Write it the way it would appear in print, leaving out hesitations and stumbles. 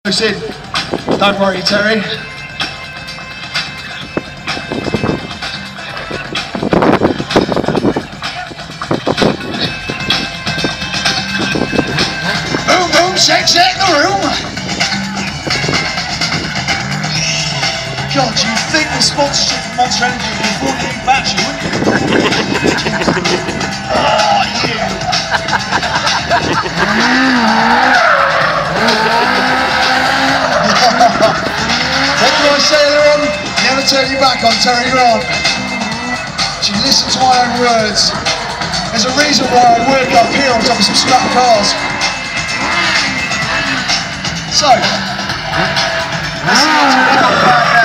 In. Don't worry, Terry. Boom, boom, shake, shake the room. God, you'd think the sponsorship from Monster Energy would be before the big battery, wouldn't you? Oh, you. What do I say earlier on? Never turn your back on Terry Grant. She listened to my own words. There's a reason why I work up here on top of some scrap cars. So, listen to me right now.